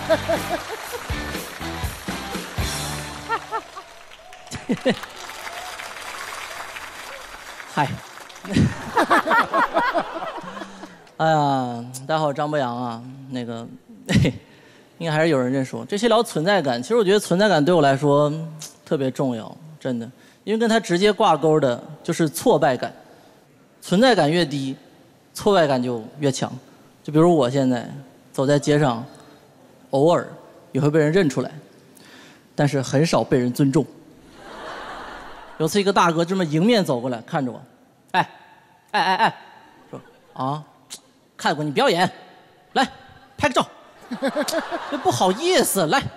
嗨，哎呀，大家好，张博洋啊，那个，应该还是有人认识我。这期聊存在感，其实我觉得存在感对我来说特别重要，真的，因为跟它直接挂钩的就是挫败感。存在感越低，挫败感就越强。就比如我现在走在街上，偶尔也会被人认出来，但是很少被人尊重。有次一个大哥这么迎面走过来，看着我，哎，说啊，看过你表演，来拍个照。这不好意思，来，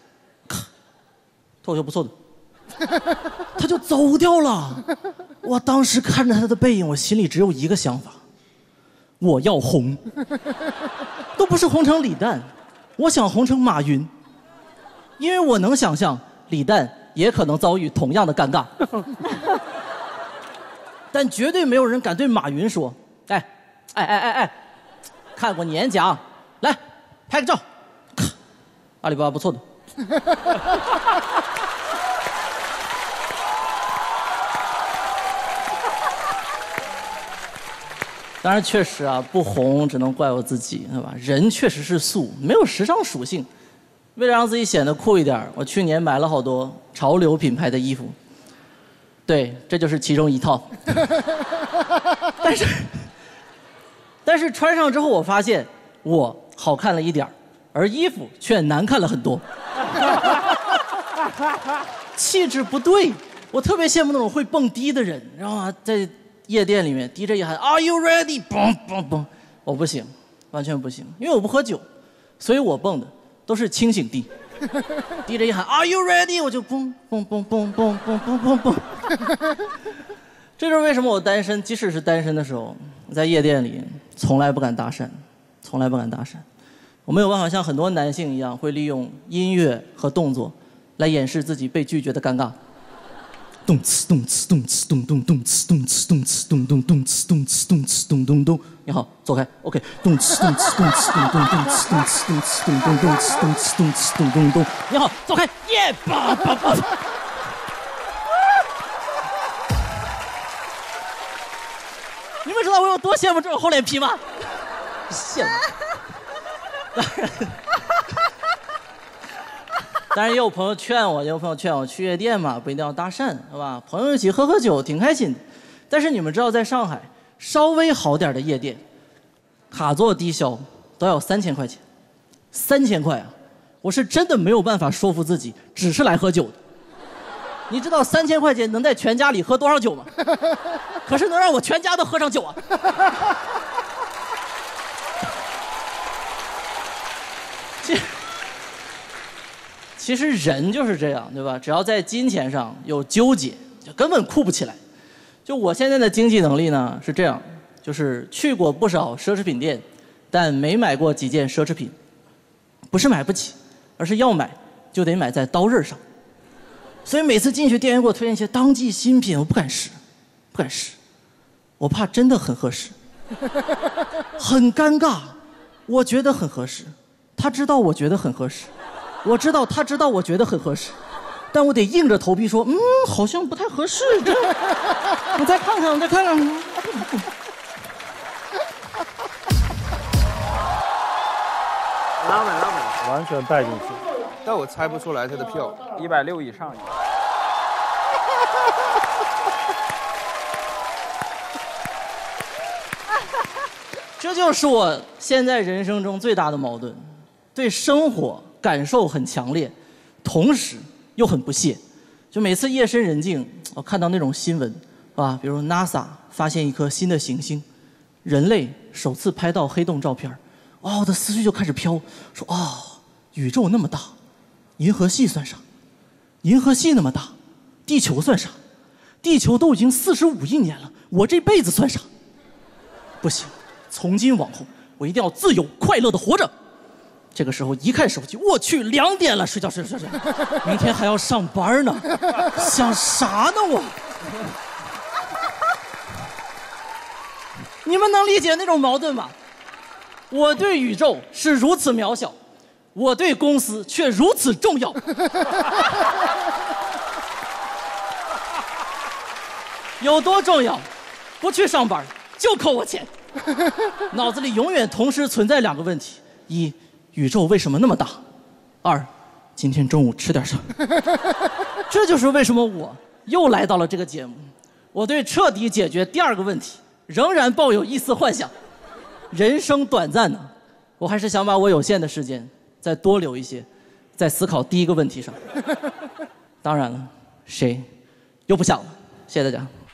脱口秀不错的。他就走掉了。我当时看着他的背影，我心里只有一个想法：我要红，都不是红成李诞，我想红成马云，因为我能想象李诞也可能遭遇同样的尴尬。但绝对没有人敢对马云说：哎，看过你演讲，来拍个照。阿里巴巴不错的。当然，确实啊，不红只能怪我自己，对吧？人确实是素，没有时尚属性。为了让自己显得酷一点，我去年买了好多潮流品牌的衣服。对，这就是其中一套。但是穿上之后，我发现我好看了一点，而衣服却难看了很多。气质不对，我特别羡慕那种会蹦迪的人，然后在夜店里面 DJ 一喊 Are you ready？ 嘣嘣嘣，我不行，完全不行，因为我不喝酒，所以我蹦的都是清醒地。DJ 一喊 Are you ready？ 我就蹦蹦蹦蹦蹦蹦蹦蹦蹦。这就是为什么我单身，即使是单身的时候，在夜店里从来不敢搭讪，从来不敢搭讪。我没有办法像很多男性一样，会利用音乐和动作来掩饰自己被拒绝的尴尬。动次动次动次咚咚动次动次动次咚咚动次动次动次咚咚咚。你好，走开。OK， 动次动次动次咚咚动次动次动次咚咚动次动次动次咚咚咚。你好，走开。耶！叭叭叭。你们知道我有多羡慕这种厚脸皮吗？羡慕。当然也有朋友劝我，去夜店嘛，不一定要搭讪，是吧？朋友一起喝喝酒，挺开心的。但是你们知道，在上海稍微好点的夜店，卡座低消都要3000块钱，3000块啊！我是真的没有办法说服自己，只是来喝酒的。你知道3000块钱能在全家里喝多少酒吗？可是能让我全家都喝上酒啊！其实人就是这样，对吧？只要在金钱上有纠结，就根本酷不起来。就我现在的经济能力呢是这样，就是去过不少奢侈品店，但没买过几件奢侈品。不是买不起，而是要买就得买在刀刃上。所以每次进去，店员给我推荐一些当季新品，我不敢试，我怕真的很合适，很尴尬。我觉得很合适，他知道我觉得很合适。我知道他知道我觉得很合适，但我得硬着头皮说，好像不太合适。我再看看。 拉满， 完全带进去。 但我猜不出来他的票 160以上。 这就是我现在人生中最大的矛盾，对生活感受很强烈，同时又很不屑。就每次夜深人静，我看到那种新闻，啊，比如 NASA 发现一颗新的行星，人类首次拍到黑洞照片，我的思绪就开始飘，说宇宙那么大，银河系算啥？银河系那么大，地球算啥？地球都已经45亿年了，我这辈子算啥？不行，从今往后我一定要自由快乐的活着。这个时候一看手机，我去，2点了，睡觉，明天还要上班呢，想啥呢我？你们能理解那种矛盾吗？我对宇宙是如此渺小， 我对公司却如此重要。有多重要？不去上班就扣我钱。脑子里永远同时存在2个问题：一，宇宙为什么那么大；2，今天中午吃点啥。这就是为什么我又来到了这个节目。我对彻底解决第2个问题仍然抱有一丝幻想。人生短暂呢，我还是想把我有限的时间再多留一些，在思考第1个问题上。当然了，谁又不想了？谢谢大家。